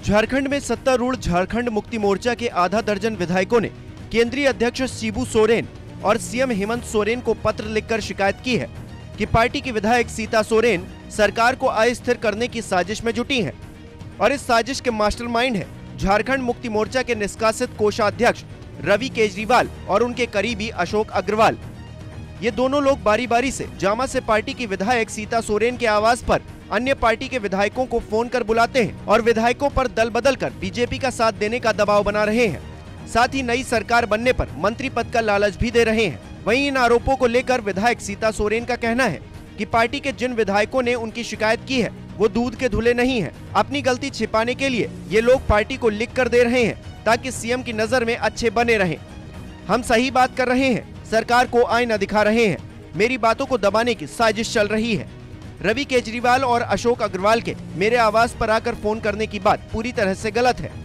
झारखंड में सत्तारूढ़ झारखंड मुक्ति मोर्चा के आधा दर्जन विधायकों ने केंद्रीय अध्यक्ष शिबू सोरेन और सीएम हेमंत सोरेन को पत्र लिखकर शिकायत की है कि पार्टी की विधायक सीता सोरेन सरकार को अस्थिर करने की साजिश में जुटी हैं और इस साजिश के मास्टरमाइंड है झारखंड मुक्ति मोर्चा के निष्कासित कोषाध्यक्ष रवि केजरीवाल और उनके करीबी अशोक अग्रवाल। ये दोनों लोग बारी बारी से जामा से पार्टी की विधायक सीता सोरेन के आवास पर अन्य पार्टी के विधायकों को फोन कर बुलाते हैं और विधायकों पर दल बदल कर बीजेपी का साथ देने का दबाव बना रहे हैं। साथ ही नई सरकार बनने पर मंत्री पद का लालच भी दे रहे हैं। वहीं इन आरोपों को लेकर विधायक सीता सोरेन का कहना है कि पार्टी के जिन विधायकों ने उनकी शिकायत की है वो दूध के धुले नहीं है। अपनी गलती छिपाने के लिए ये लोग पार्टी को लिख कर दे रहे हैं ताकि सीएम की नजर में अच्छे बने रहें। हम सही बात कर रहे हैं, सरकार को आईना दिखा रहे हैं, मेरी बातों को दबाने की साजिश चल रही है। रवि केजरीवाल और अशोक अग्रवाल के मेरे आवास पर आकर फोन करने की बात पूरी तरह से गलत है।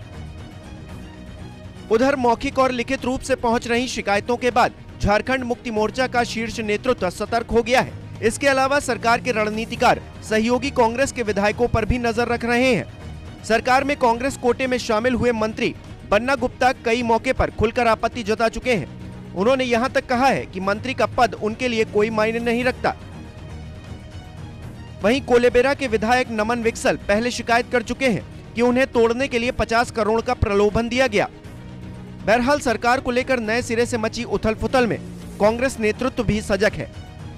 उधर मौखिक और लिखित रूप से पहुंच रही शिकायतों के बाद झारखंड मुक्ति मोर्चा का शीर्ष नेतृत्व सतर्क हो गया है। इसके अलावा सरकार के रणनीतिकार सहयोगी कांग्रेस के विधायकों पर भी नजर रख रहे हैं। सरकार में कांग्रेस कोटे में शामिल हुए मंत्री बन्ना गुप्ता कई मौके पर खुलकर आपत्ति जता चुके हैं। उन्होंने यहां तक कहा है कि मंत्री का पद उनके लिए कोई मायने नहीं रखता। वहीं कोलेबेरा के विधायक नमन विक्सल पहले शिकायत कर चुके हैं कि उन्हें तोड़ने के लिए 50 करोड़ का प्रलोभन दिया गया। बहरहाल सरकार को लेकर नए सिरे से मची उथल-पुथल में कांग्रेस नेतृत्व भी सजग है।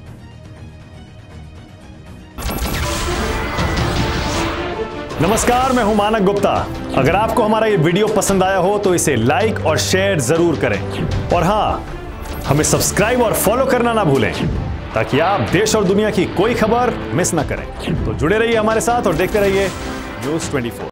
नमस्कार, मैं हूं मानक गुप्ता। अगर आपको हमारा ये वीडियो पसंद आया हो तो इसे लाइक और शेयर जरूर करें और हाँ, हमें सब्सक्राइब और फॉलो करना ना भूलें ताकि आप देश और दुनिया की कोई खबर मिस ना करें। तो जुड़े रहिए हमारे साथ और देखते रहिए न्यूज़ 24।